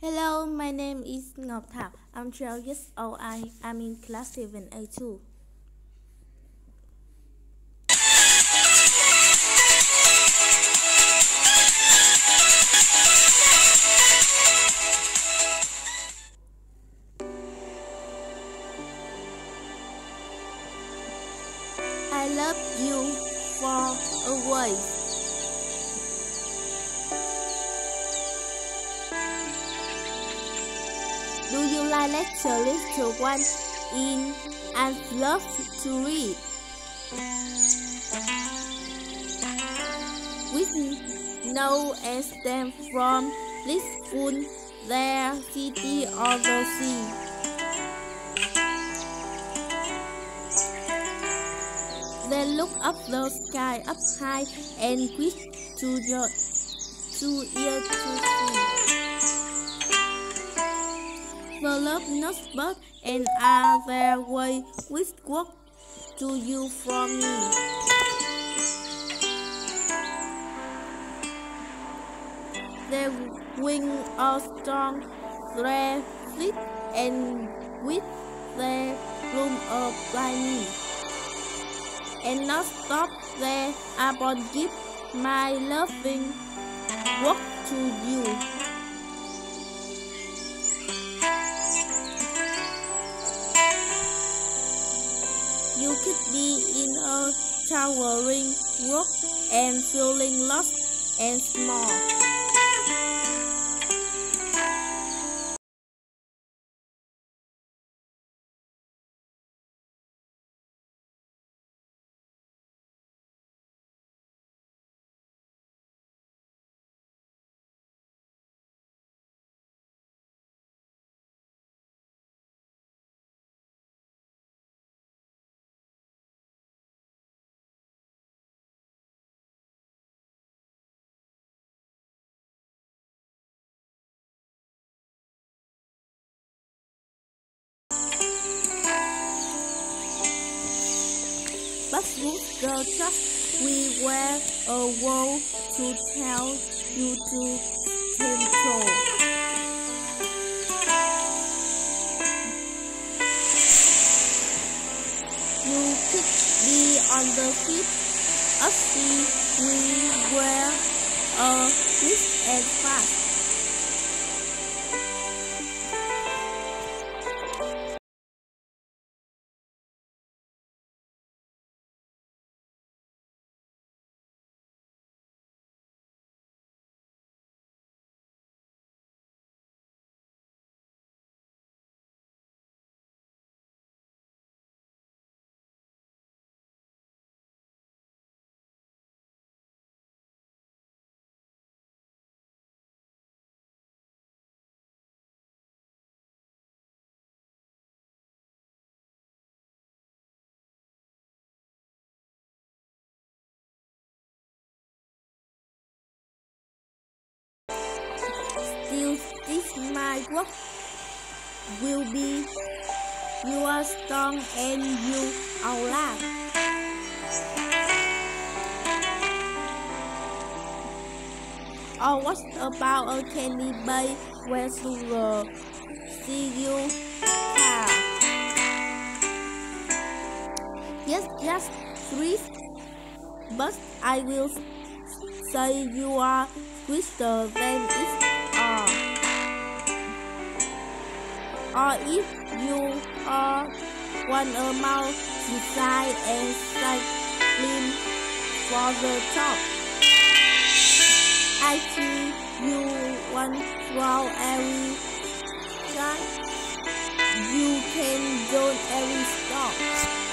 Hello, my name is Ngọc Thảo. I'm 12 years old. I'm in class 7A2. I love you for always. Do you like lecture little one in and love to read? With no and stem from blissful their city or the sea. Then look up the sky up high and wish to your ear to see. The love not but and are their way which work to you from me. Their wing are strong, their feet and with their bloom of me. And not stop there, but give my loving work to you. You could be in a towering rock and feeling lost and small. But with the trust we wear a world to tell you to control. You could be on the feet of sea we wear a lift and fast. Still, this my work will be you are strong and you are light. Or what about a candy bay where sugar see you have? Yes, just three, but I will say you are sweeter than it are. Or if you are one a mouth inside and cycling for the top, I see you one through every time. You can join every stop.